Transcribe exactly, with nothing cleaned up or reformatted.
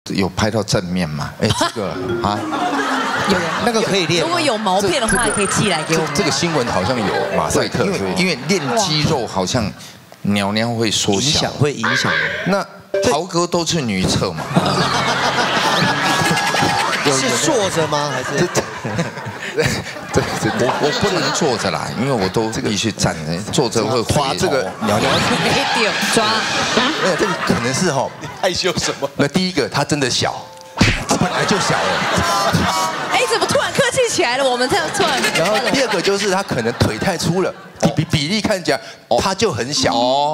有拍到正面吗？哎，这个啊， 有那个可以练。 如果有毛片的话，可以寄来给我们。 这个新闻好像有马赛克， 因为因为练肌肉好像鸟鸟会缩影小， 响会影响。 那豪哥都是女厕嘛？ 是坐着吗？还是？ 对对对，我我不能坐着啦，因为我都必须站着，坐着会抓这个鸟鸟。 没丢抓。 没有，这个可能是哈害羞什么？ 那第一个，他真的小，他本来就小了。 哎，怎么突然客气起来了？我们这样突然。 然后第二个就是他可能腿太粗了，比比比例看起来他就很小。